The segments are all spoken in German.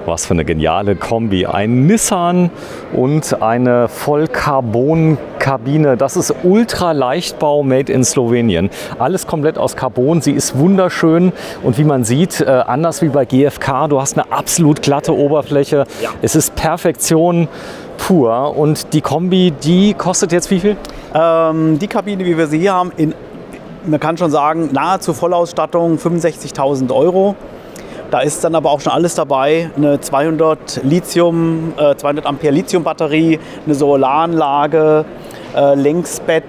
Was für eine geniale Kombi. Ein Nissan und eine Vollcarbon-Kabine. Das ist Ultra-Leichtbau made in Slowenien. Alles komplett aus Carbon. Sie ist wunderschön und wie man sieht, anders wie bei GFK, du hast eine absolut glatte Oberfläche. Ja. Es ist Perfektion pur. Und die Kombi, die kostet jetzt wie viel? Die Kabine, wie wir sie hier haben, man kann schon sagen, nahezu Vollausstattung 65.000 €. Da ist dann aber auch schon alles dabei, eine 200 Ampere Lithium-Batterie, eine Solaranlage, Längsbett,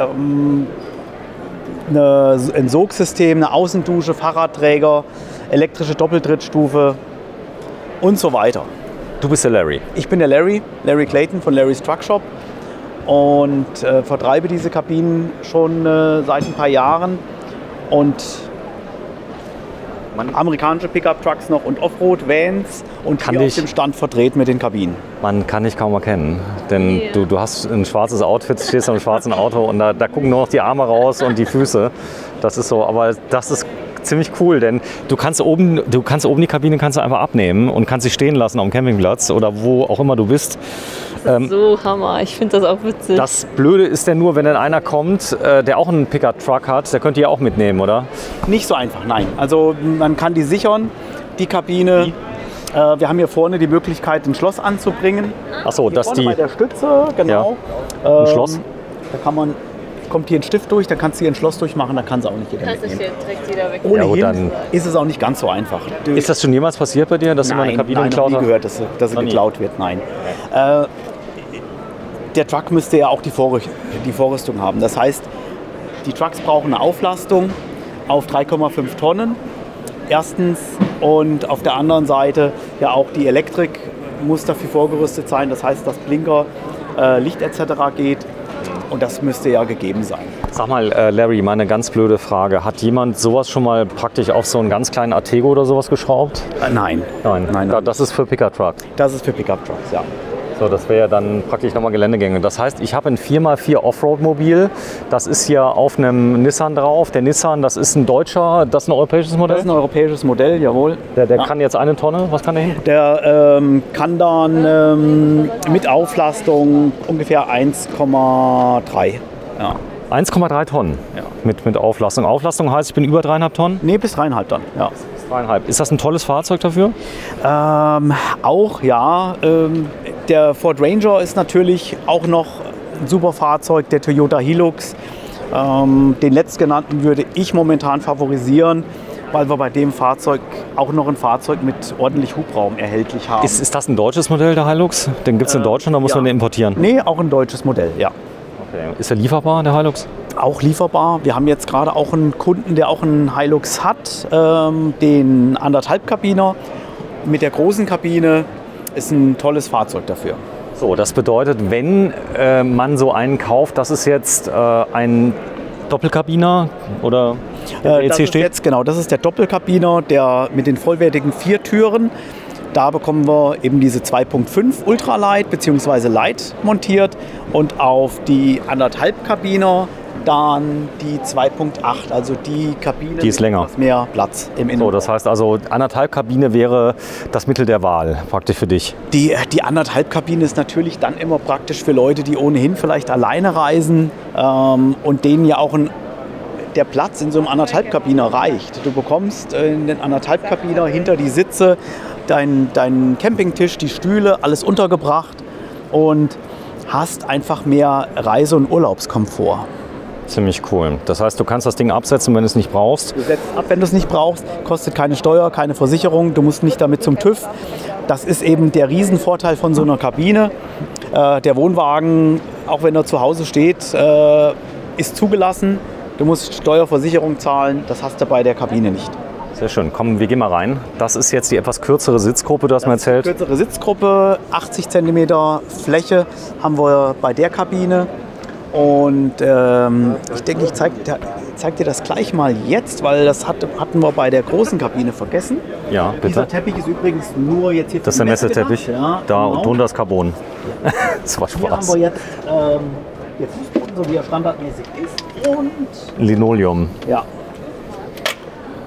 ein Sogsystem, eine Außendusche, Fahrradträger, elektrische Doppeldrittstufe und so weiter. Du bist der Larry. Ich bin der Larry Clayton von Larry's Truck Shop und vertreibe diese Kabinen schon seit ein paar Jahren und amerikanische Pickup-Trucks noch und Offroad-Vans und hier auf dem Stand vertreten mit den Kabinen. Man kann dich kaum erkennen, denn du hast ein schwarzes Outfit, stehst auf einem schwarzen Auto und da gucken nur noch die Arme raus und die Füße. Das ist so, aber das ist ziemlich cool, denn du kannst oben die Kabine kannst du einfach abnehmen und kannst sie stehen lassen am Campingplatz oder wo auch immer du bist. Das ist so Hammer, ich finde das auch witzig. Das Blöde ist ja nur, wenn dann einer kommt, der auch einen Pickup-Truck hat, der könnte die auch mitnehmen, oder? Nicht so einfach, nein. Also man kann die sichern, die Kabine. Wir haben hier vorne die Möglichkeit, ein Schloss anzubringen. Ach so, dass die bei der Stütze, genau. Ja. Ein Schloss. Da kommt hier ein Stift durch, dann kannst du hier ein Schloss durchmachen, da kann es auch nicht jeder mitnehmen. Direkt jeder weg. Ohnehin ja, dann ist es auch nicht ganz so einfach. Ist das schon jemals passiert bei dir, dass du mal eine Kabine geklaut hast? Nein, gehört, dass sie geklaut wird, nein. Der Truck müsste ja auch die Vorrüstung haben. Das heißt, die Trucks brauchen eine Auflastung auf 3,5 Tonnen. Erstens und auf der anderen Seite ja auch die Elektrik muss dafür vorgerüstet sein. Das heißt, dass Blinker, Licht etc. geht. Und das müsste ja gegeben sein. Sag mal, Larry, mal eine ganz blöde Frage. Hat jemand sowas schon mal praktisch auf so einen ganz kleinen Artego oder sowas geschraubt? Nein. Nein. Das ist für Pickup-Truck? Das ist für Pickup-Trucks, ja. So, das wäre ja dann praktisch nochmal Geländegänge. Das heißt, ich habe ein 4x4 Offroad-Mobil. Das ist hier auf einem Nissan drauf. Der Nissan, das ist ein deutscher, das ist ein europäisches Modell? Das ist ein europäisches Modell, jawohl. Der kann jetzt 1 Tonne, was kann der hin? Der kann dann mit Auflastung ungefähr 1,3. Ja. 1,3 Tonnen ja. mit Auflastung. Auflastung heißt, ich bin über 3,5 Tonnen? Nee, bis 3,5 Tonnen. Ja. Bis 3,5. Ist das ein tolles Fahrzeug dafür? Auch, ja. Der Ford Ranger ist natürlich auch noch ein super Fahrzeug, der Toyota Hilux. Den letztgenannten würde ich momentan favorisieren, weil wir bei dem Fahrzeug auch noch ein Fahrzeug mit ordentlich Hubraum erhältlich haben. Ist das ein deutsches Modell, der Hilux? Den gibt es in Deutschland, da muss man den importieren? Nee, auch ein deutsches Modell, ja. Okay. Ist er lieferbar, der Hilux? Auch lieferbar. Wir haben jetzt gerade auch einen Kunden, der auch einen Hilux hat, den 1,5 Kabiner mit der großen Kabine. Ist ein tolles Fahrzeug dafür. So, das bedeutet, wenn man so einen kauft, das ist jetzt ein Doppelkabiner oder das ist jetzt, genau, das ist der Doppelkabiner, der mit den vollwertigen 4 Türen. Da bekommen wir eben diese 2.5 Ultralight bzw. Light montiert und auf die 1,5 Kabiner dann die 2.8, also die Kabine die ist länger. Etwas mehr Platz im Innenraum. So, das heißt also 1,5 Kabine wäre das Mittel der Wahl praktisch für dich. Die 1,5 Kabine ist natürlich dann immer praktisch für Leute, die ohnehin vielleicht alleine reisen und denen ja auch der Platz in so einem 1,5 Kabiner reicht. Du bekommst in den 1,5 Kabiner hinter die Sitze deinen Campingtisch, die Stühle, alles untergebracht und hast einfach mehr Reise- und Urlaubskomfort. Ziemlich cool. Das heißt, du kannst das Ding absetzen, wenn du es nicht brauchst? Du setzt ab, wenn du es nicht brauchst. Kostet keine Steuer, keine Versicherung. Du musst nicht damit zum TÜV. Das ist eben der Riesenvorteil von so einer Kabine. Der Wohnwagen, auch wenn er zu Hause steht, ist zugelassen. Du musst Steuerversicherung zahlen. Das hast du bei der Kabine nicht. Sehr schön. Komm, wir gehen mal rein. Das ist jetzt die etwas kürzere Sitzgruppe, du hast mir erzählt. Die kürzere Sitzgruppe, 80 cm Fläche haben wir bei der Kabine. Und ich denke, ich zeig dir das gleich mal jetzt, weil das hatten wir bei der großen Kabine vergessen. Ja, bitte. Dieser Teppich ist übrigens nur jetzt hier für das ist der Messeteppich. Ja, da genau. und drunter ist Carbon. Das war Spaß. Hier haben wir jetzt der Fußboden, so wie er standardmäßig ist. Und Linoleum. ja.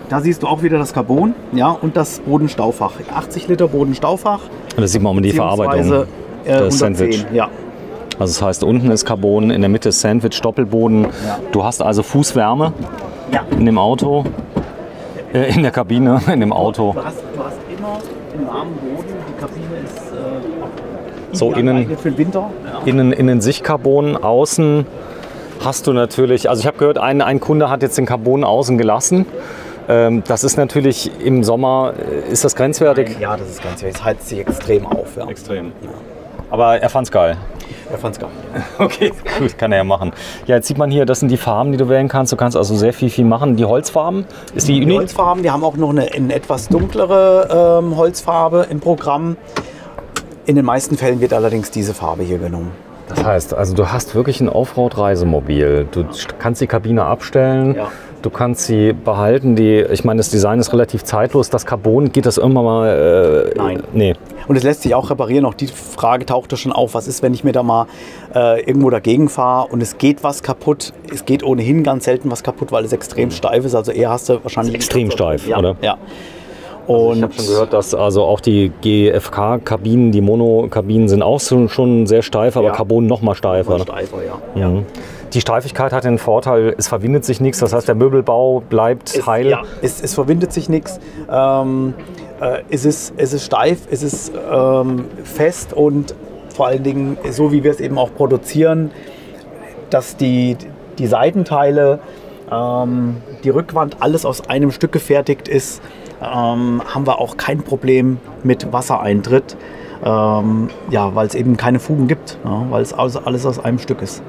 Da siehst du auch wieder das Carbon, ja, und das Bodenstaufach. 80 Liter Bodenstaufach. Und das sieht man auch die Verarbeitung. Das Sandwich. Ja. Also das heißt, unten ist Carbon, in der Mitte ist Sandwich, Doppelboden. Ja. Du hast also Fußwärme in dem Auto, in der Kabine, in dem Auto. Du hast immer einen warmen Boden, die Kabine ist so innen, für den Winter. Ja. Innen Sichtcarbon, außen hast du natürlich, also ich habe gehört, ein Kunde hat jetzt den Carbon außen gelassen. Das ist natürlich im Sommer, ist das grenzwertig? Nein, ja, das ist grenzwertig. Es heizt sich extrem auf. Ja. Extrem. Ja. Aber er fand's geil. Er fand's geil. Okay, gut, kann er ja machen. Ja, jetzt sieht man hier, das sind die Farben, die du wählen kannst. Du kannst also sehr viel machen. Die Holzfarben, ist die Uni? Holzfarben, wir haben auch noch eine etwas dunklere Holzfarbe im Programm. In den meisten Fällen wird allerdings diese Farbe hier genommen. Das heißt, also du hast wirklich ein Offroad-Reisemobil. Du kannst die Kabine abstellen. Ja. Du kannst sie behalten. Ich meine, das Design ist relativ zeitlos. Das Carbon, geht das irgendwann mal? Nein. Nee. Und es lässt sich auch reparieren. Auch die Frage tauchte schon auf. Was ist, wenn ich mir da mal irgendwo dagegen fahre und es geht was kaputt? Es geht ohnehin ganz selten was kaputt, weil es extrem steif ist. Also eher hast du wahrscheinlich... Extrem steif, ja, oder? Ja. Also ich habe schon gehört, dass also auch die GFK-Kabinen, die Mono-Kabinen sind auch schon sehr steif, aber Carbon noch mal steifer. Steifer, ja. Mhm. Die Steifigkeit hat den Vorteil, es verwindet sich nichts, das heißt, der Möbelbau bleibt heil. Ja, es verwindet sich nichts. Es ist steif, es ist fest und vor allen Dingen, so wie wir es eben auch produzieren, dass die Seitenteile, die Rückwand, alles aus einem Stück gefertigt ist, haben wir auch kein Problem mit Wassereintritt, weil es eben keine Fugen gibt, weil es alles aus einem Stück ist.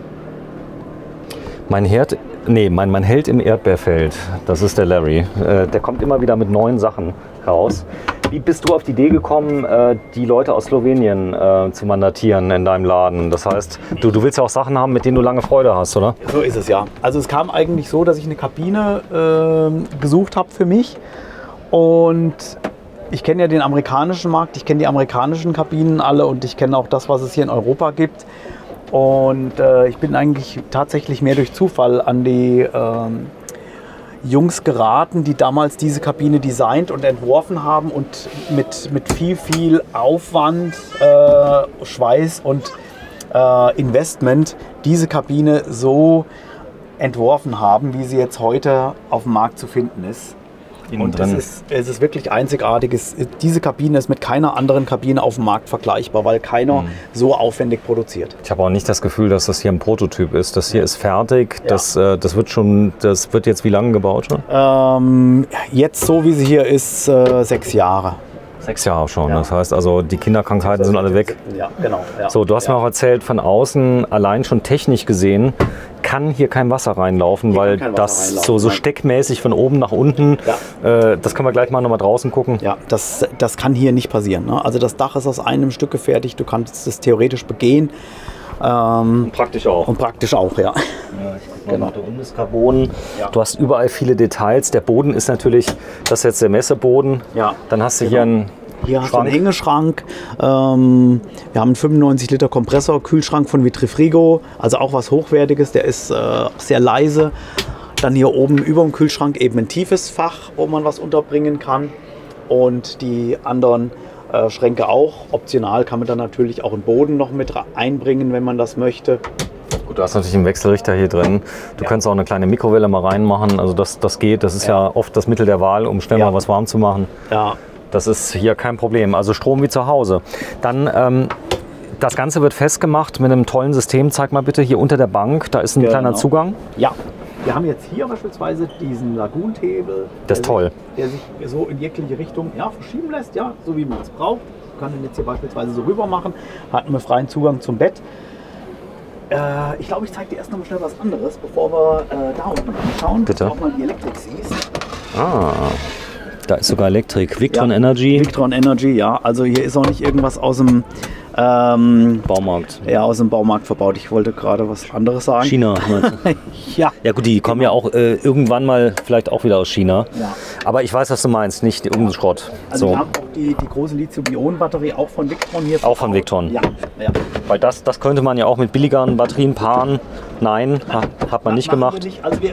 Mein Held im Erdbeerfeld, das ist der Larry. Der kommt immer wieder mit neuen Sachen raus. Wie bist du auf die Idee gekommen, die Leute aus Slowenien zu mandatieren in deinem Laden? Das heißt, du willst ja auch Sachen haben, mit denen du lange Freude hast, oder? So ist es, ja. Also es kam eigentlich so, dass ich eine Kabine gesucht habe für mich. Und ich kenne ja den amerikanischen Markt, ich kenne die amerikanischen Kabinen alle und ich kenne auch das, was es hier in Europa gibt. Und ich bin eigentlich tatsächlich mehr durch Zufall an die Jungs geraten, die damals diese Kabine designt und entworfen haben und mit viel Aufwand, Schweiß und Investment diese Kabine so entworfen haben, wie sie jetzt heute auf dem Markt zu finden ist. Und es ist wirklich einzigartig. Diese Kabine ist mit keiner anderen Kabine auf dem Markt vergleichbar, weil keiner so aufwendig produziert. Ich habe auch nicht das Gefühl, dass das hier ein Prototyp ist. Das hier ist fertig. Ja. Das wird jetzt wie lange gebaut schon? Jetzt so wie sie hier ist, 6 Jahre. 6 Jahre schon. Ja. Das heißt also, die Kinderkrankheiten sind alle weg. Ja, genau. Ja. So, du hast mir auch erzählt, von außen, allein schon technisch gesehen, kann hier kein Wasser reinlaufen, weil das so steckmäßig von oben nach unten, das können wir gleich mal nochmal draußen gucken. Ja, das kann hier nicht passieren. Ne? Also das Dach ist aus einem Stück gefertigt, du kannst es theoretisch begehen. Und praktisch auch. Und praktisch auch, ja. Ja, ich guck mal, da unten ist Carbon. Ja. Du hast überall viele Details. Der Boden ist natürlich, das ist jetzt der Messeboden. Ja. Dann hast du hier einen Hier hast du einen Hängeschrank. Wir haben einen 95 Liter Kompressor, Kühlschrank von Vitrifrigo, also auch was Hochwertiges, der ist sehr leise. Dann hier oben über dem Kühlschrank eben ein tiefes Fach, wo man was unterbringen kann. Und die anderen Schränke auch. Optional kann man dann natürlich auch einen Boden noch mit einbringen, wenn man das möchte. Gut, du hast natürlich einen Wechselrichter hier drin. Du kannst auch eine kleine Mikrowelle mal reinmachen. Also das geht. Das ist ja oft das Mittel der Wahl, um schnell mal was warm zu machen. Ja. Das ist hier kein Problem. Also Strom wie zu Hause. Dann das Ganze wird festgemacht mit einem tollen System. Zeig mal bitte hier unter der Bank. Da ist ein kleiner Zugang. Ja. Wir haben jetzt hier beispielsweise diesen Lagunthebel. Das ist toll. Der sich so in jegliche Richtung verschieben lässt, ja, so wie man es braucht. Ich kann den jetzt hier beispielsweise so rüber machen. Hat einen freien Zugang zum Bett. Ich glaube, ich zeige dir erst noch mal schnell was anderes, bevor wir da unten anschauen. Bitte. Dass du auch mal die Elektrik siehst. Ah, da ist sogar Elektrik. Victron Energy. Victron Energy, ja. Also hier ist auch nicht irgendwas aus dem Baumarkt. Ja, aus dem Baumarkt verbaut. Ich wollte gerade was anderes sagen. China. Ja. Ja gut, die kommen ja auch irgendwann mal vielleicht auch wieder aus China. Ja. Aber ich weiß, was du meinst, nicht irgendein Schrott. Also wir haben auch die große Lithium-Ionen-Batterie auch von Victron hier. Auch von Victron? Ja. Weil das könnte man ja auch mit billigeren Batterien paaren. Nein, hat man nicht gemacht. Wir nicht. Also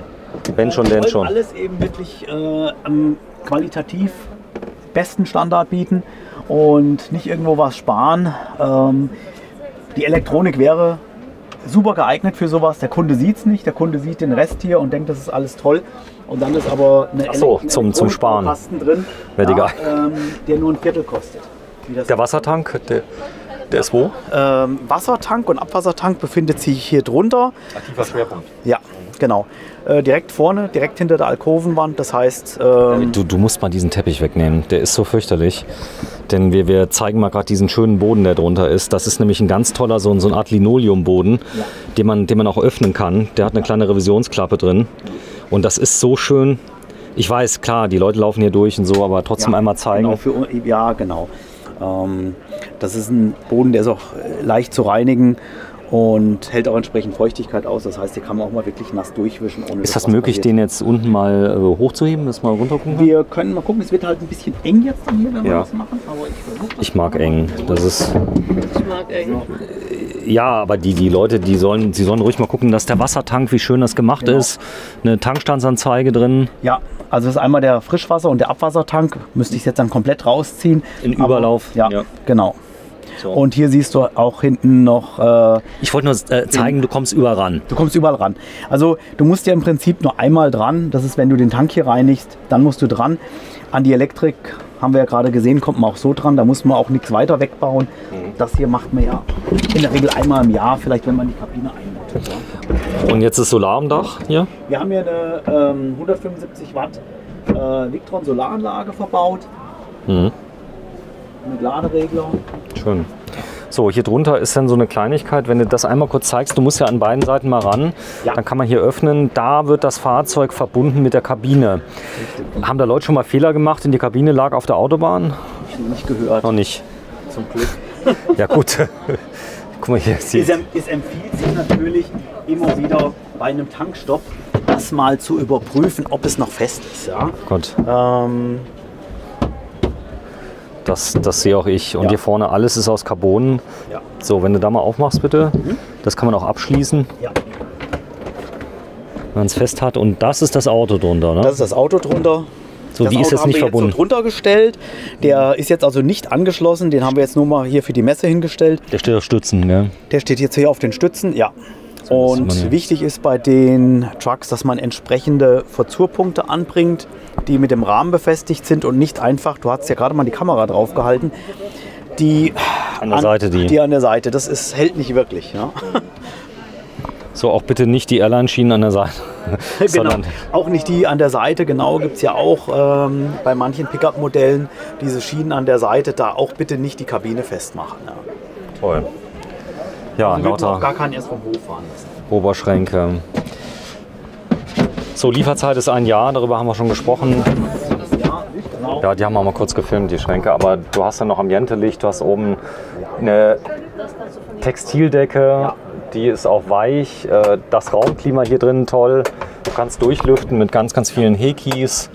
Wenn schon, denn schon. Alles eben wirklich am qualitativ besten Standard bieten und nicht irgendwo was sparen. Die Elektronik wäre super geeignet für sowas. Der Kunde sieht es nicht, der Kunde sieht den Rest hier und denkt, das ist alles toll. Und dann ist aber eine zum Sparen drin, wäre die geil. Der nur ein Viertel kostet. Der Wassertank, der ist wo? Wassertank und Abwassertank befindet sich hier drunter. Aktiver Schwerpunkt. Ja, genau. Direkt vorne, direkt hinter der Alkovenwand. Das heißt... Du musst mal diesen Teppich wegnehmen. Der ist so fürchterlich. Denn wir zeigen mal gerade diesen schönen Boden, der drunter ist. Das ist nämlich ein ganz toller, so eine Art Linoleumboden, den man auch öffnen kann. Der hat eine kleine Revisionsklappe drin. Und das ist so schön. Ich weiß, klar, die Leute laufen hier durch und so, aber trotzdem einmal zeigen. Genau, genau. Das ist ein Boden, der ist auch leicht zu reinigen und hält auch entsprechend Feuchtigkeit aus. Das heißt, hier kann man auch mal wirklich nass durchwischen. Ohne ist das möglich, den jetzt unten mal hochzuheben, dass mal runter gucken? Wir können mal gucken, es wird halt ein bisschen eng jetzt dann hier, wenn wir das machen. Aber ich mag eng. Ich mag eng. Ja, aber die Leute, sie sollen ruhig mal gucken, dass der Wassertank, wie schön das gemacht ist. Eine Tankstandsanzeige drin. Ja, also das ist einmal der Frischwasser- und der Abwassertank. Müsste ich es jetzt dann komplett rausziehen. In Überlauf. Ja, genau. So. Und hier siehst du auch hinten noch... ich wollte nur zeigen, du kommst überall ran. Du kommst überall ran. Also du musst ja im Prinzip nur einmal dran. Das ist, wenn du den Tank hier reinigst, dann musst du dran. An die Elektrik, haben wir ja gerade gesehen, kommt man auch so dran. Da muss man auch nichts weiter wegbauen. Das hier macht man ja in der Regel einmal im Jahr, vielleicht wenn man die Kabine einbaut. Ja. Und jetzt ist Solar am Dach hier? Wir haben hier eine 175 Watt Victron Solaranlage verbaut. Mit Laderegler. Schön. So, hier drunter ist dann so eine Kleinigkeit, wenn du das einmal kurz zeigst, du musst ja an beiden Seiten mal ran, dann kann man hier öffnen, da wird das Fahrzeug verbunden mit der Kabine. Richtig. Haben da Leute schon mal Fehler gemacht und die Kabine lag auf der Autobahn? Hab ich noch nicht gehört. Noch nicht. Zum Glück. Ja gut. Guck mal hier. Es empfiehlt sich natürlich immer wieder bei einem Tankstopp, das mal zu überprüfen, ob es noch fest ist. Ja? Gott. Das sehe auch ich. Und hier vorne alles ist aus Carbon. Ja. So, wenn du da mal aufmachst, bitte. Das kann man auch abschließen. Ja. Wenn man es fest hat. Und das ist das Auto drunter, ne? Das ist das Auto drunter. So, wie ist das nicht verbunden? So drunter gestellt. Der ist jetzt also nicht angeschlossen. Den haben wir jetzt nur mal hier für die Messe hingestellt. Der steht auf Stützen, ja? Der steht jetzt hier auf den Stützen, ja. So, und wichtig ist bei den Trucks, dass man entsprechende Verzurpunkte anbringt, die mit dem Rahmen befestigt sind und nicht einfach, du hast ja gerade mal die Kamera drauf gehalten, die an der Seite. Die an der Seite, das hält nicht wirklich. Ja. So, auch bitte nicht die Airline-Schienen an der Seite. Genau, auch nicht die an der Seite, genau, gibt es ja auch bei manchen Pickup-Modellen diese Schienen an der Seite, da auch bitte nicht die Kabine festmachen. Ja. Toll. Ja, also lauter auch gar keinen erst vom Hof fahren lassen. Oberschränke. So, Lieferzeit ist 1 Jahr, darüber haben wir schon gesprochen. Ja, die haben wir mal kurz gefilmt, die Schränke, aber du hast dann noch Ambiente-Licht, du hast oben eine Textildecke, die ist auch weich, das Raumklima hier drin toll, du kannst durchlüften mit ganz, ganz vielen Hekis.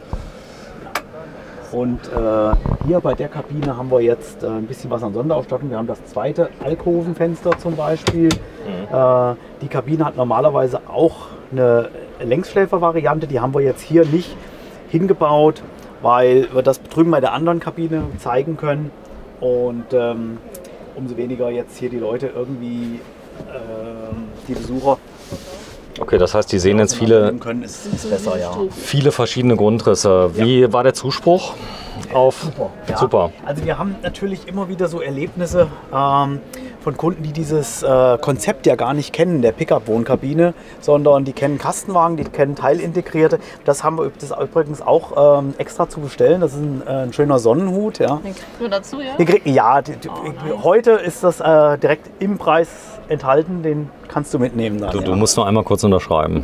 Und hier bei der Kabine haben wir jetzt ein bisschen was an Sonderausstattung. Wir haben das zweite Alkovenfenster zum Beispiel. Die Kabine hat normalerweise auch eine Längsschläfer-Variante. Die haben wir jetzt hier nicht hingebaut, weil wir das drüben bei der anderen Kabine zeigen können. Und umso weniger jetzt hier die Leute irgendwie, die Besucher. Okay, das heißt, die sehen jetzt viele, ist besser, ja. viele verschiedene Grundrisse. Wie war der Zuspruch? Super. Ja. Super. Also wir haben natürlich immer wieder so Erlebnisse von Kunden, die dieses Konzept ja gar nicht kennen, der Pickup-Wohnkabine, sondern die kennen Kastenwagen, die kennen Teilintegrierte. Das haben wir das übrigens auch extra zu bestellen. Das ist ein schöner Sonnenhut. Ja. Den kriegt man dazu, ja? Ja, heute ist das direkt im Preis enthalten, den kannst du mitnehmen. Dann, du musst nur einmal kurz unterschreiben.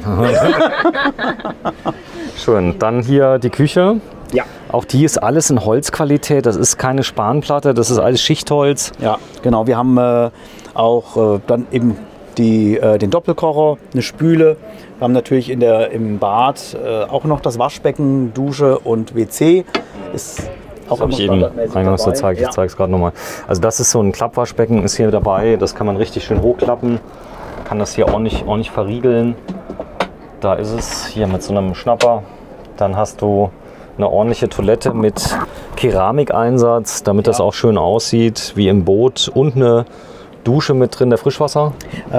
Schön, dann hier die Küche. Ja. Auch die ist alles in Holzqualität, das ist keine Spanplatte, das ist alles Schichtholz. Ja, genau, wir haben auch dann eben den Doppelkocher, eine Spüle. Wir haben natürlich im Bad auch noch das Waschbecken, Dusche und WC. Ist auch das habe ich eben eingangs gezeigt, ich zeige es gerade nochmal. Also das ist so ein Klappwaschbecken, ist hier dabei, das kann man richtig schön hochklappen. Kann das hier ordentlich verriegeln. Da ist es, hier mit so einem Schnapper. Dann hast du eine ordentliche Toilette mit Keramikeinsatz, damit das auch schön aussieht, wie im Boot. Und eine Dusche mit drin, der Frischwasser?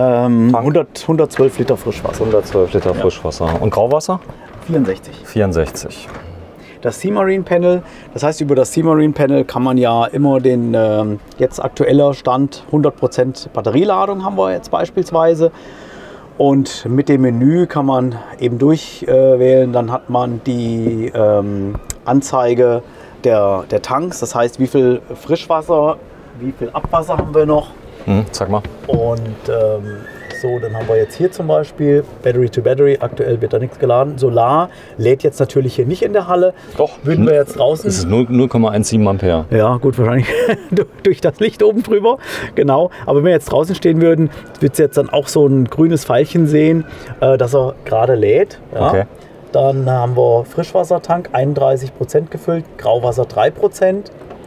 112 Liter Frischwasser. 112 Liter Frischwasser. Und Grauwasser? 64. 64. Das Seamarine Panel, das heißt, über das Seamarine Panel kann man ja immer den jetzt aktueller Stand 100% Batterieladung haben wir jetzt beispielsweise. Und mit dem Menü kann man eben durchwählen, dann hat man die Anzeige der Tanks, das heißt, wie viel Frischwasser, wie viel Abwasser haben wir noch. Sag mal. Und so, dann haben wir jetzt hier zum Beispiel Battery to Battery, aktuell wird da nichts geladen. Solar lädt jetzt natürlich hier nicht in der Halle. Doch. Würden wir jetzt draußen. Das ist 0,17 Ampere. Ja, gut, wahrscheinlich durch das Licht oben drüber. Genau. Aber wenn wir jetzt draußen stehen würden, wird es jetzt dann auch so ein grünes Pfeilchen sehen, dass er gerade lädt. Ja. Okay. Dann haben wir Frischwassertank, 31% gefüllt, Grauwasser 3%.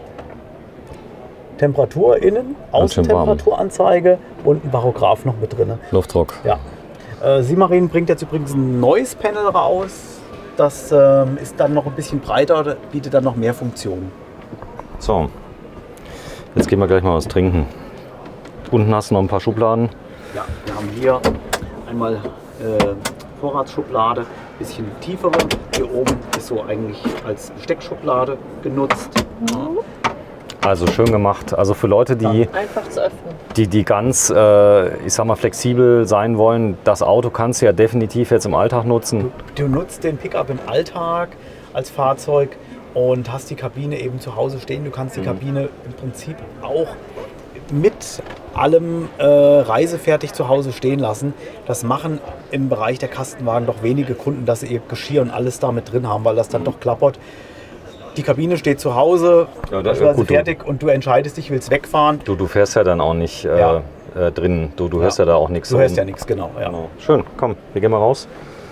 Temperatur innen, Außentemperaturanzeige und ein Barograph noch mit drin. Luftdruck. Ja. Seamarine bringt jetzt übrigens ein neues Panel raus. Das ist dann noch ein bisschen breiter, bietet dann noch mehr Funktionen. So, jetzt gehen wir gleich mal was trinken. Unten hast du noch ein paar Schubladen. Ja, wir haben hier einmal Vorratsschublade, bisschen tiefere. Hier oben ist so eigentlich als Besteckschublade genutzt. Ja. Also schön gemacht. Also für Leute, die einfach zu öffnen. Die ganz, ich sag mal, flexibel sein wollen, das Auto kannst du ja definitiv jetzt im Alltag nutzen. Du nutzt den Pickup im Alltag als Fahrzeug und hast die Kabine eben zu Hause stehen. Du kannst die Kabine im Prinzip auch mit allem reisefertig zu Hause stehen lassen. Das machen im Bereich der Kastenwagen doch wenige Kunden, dass sie ihr Geschirr und alles da mit drin haben, weil das dann doch klappert. Die Kabine steht zu Hause, ja, das ist fertig und du entscheidest dich, willst wegfahren. Du fährst ja dann auch nicht drin, du hörst ja da auch nichts. Du hörst ja nichts, genau. Schön, komm, wir gehen mal raus.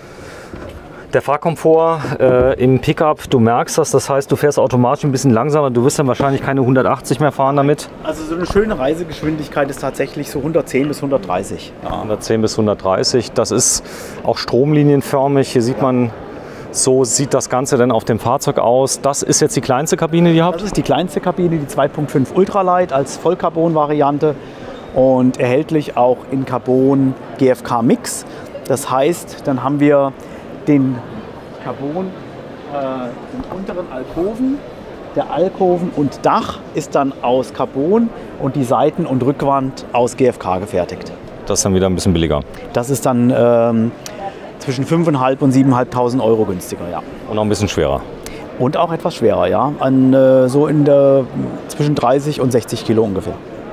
Der Fahrkomfort im Pickup, du merkst das heißt, du fährst automatisch ein bisschen langsamer, du wirst dann wahrscheinlich keine 180 mehr fahren damit. Also so eine schöne Reisegeschwindigkeit ist tatsächlich so 110 bis 130. Ja. 110 bis 130, das ist auch stromlinienförmig, hier sieht man, so sieht das Ganze dann auf dem Fahrzeug aus. Das ist jetzt die kleinste Kabine, die ihr habt? Das ist die kleinste Kabine, die 2.5 Ultralight als Vollcarbon-Variante und erhältlich auch in Carbon GFK Mix. Das heißt, dann haben wir den Carbon, den unteren Alkoven. Der Alkoven und Dach ist dann aus Carbon und die Seiten- und Rückwand aus GFK gefertigt. Das ist dann wieder ein bisschen billiger. Das ist dann zwischen 5.500 und 7.500 Euro günstiger, ja. Und auch ein bisschen schwerer. Und auch etwas schwerer, ja. So zwischen 30 und 60 Kilo ungefähr.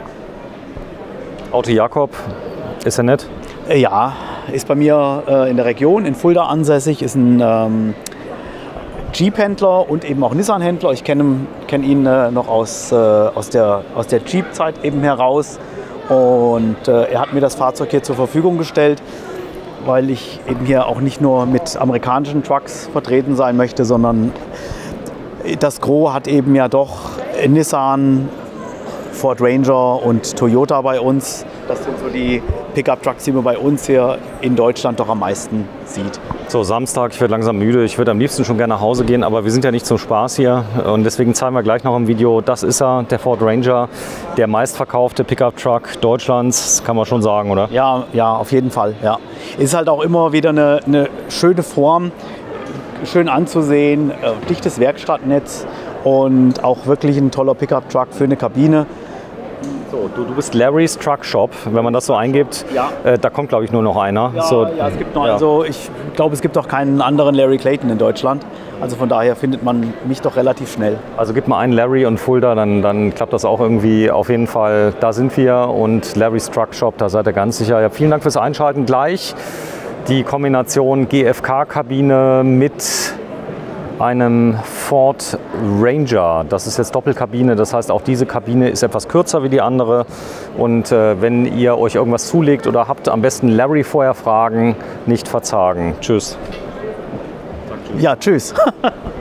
Auto Jakob, ist er nett? Ja, ist bei mir in der Region, in Fulda ansässig, ist ein Jeep-Händler und eben auch Nissan-Händler. Ich kenn ihn noch aus der Jeep-Zeit eben heraus. Und er hat mir das Fahrzeug hier zur Verfügung gestellt, weil ich eben hier auch nicht nur mit amerikanischen Trucks vertreten sein möchte, sondern das Gros hat eben ja doch Nissan, Ford Ranger und Toyota bei uns. Das sind so die Pickup-Trucks, die man bei uns hier in Deutschland doch am meisten sieht. So, Samstag, ich werde langsam müde. Ich würde am liebsten schon gerne nach Hause gehen, aber wir sind ja nicht zum Spaß hier. Und deswegen zeigen wir gleich noch im Video, das ist er, der Ford Ranger, der meistverkaufte Pickup-Truck Deutschlands, kann man schon sagen, oder? Ja, auf jeden Fall. Ja. Ist halt auch immer wieder eine schöne Form, schön anzusehen, dichtes Werkstattnetz und auch wirklich ein toller Pickup-Truck für eine Kabine. So, du bist Larry's Truck Shop, wenn man das so eingibt, da kommt glaube ich nur noch einer. Ja, so, ja, es gibt noch, also ich glaube, es gibt auch keinen anderen Larry Clayton in Deutschland. Also von daher findet man mich doch relativ schnell. Also gib mal einen Larry und Fulda, dann klappt das auch irgendwie. Auf jeden Fall, da sind wir und Larry's Truck Shop, da seid ihr ganz sicher. Ja, vielen Dank fürs Einschalten. Gleich die Kombination GFK-Kabine mit einem Ford Ranger. Das ist jetzt Doppelkabine, das heißt auch diese Kabine ist etwas kürzer wie die andere. Und wenn ihr euch irgendwas zulegt oder habt, am besten Larry vorher fragen, nicht verzagen. Tschüss. Ja, tschüss.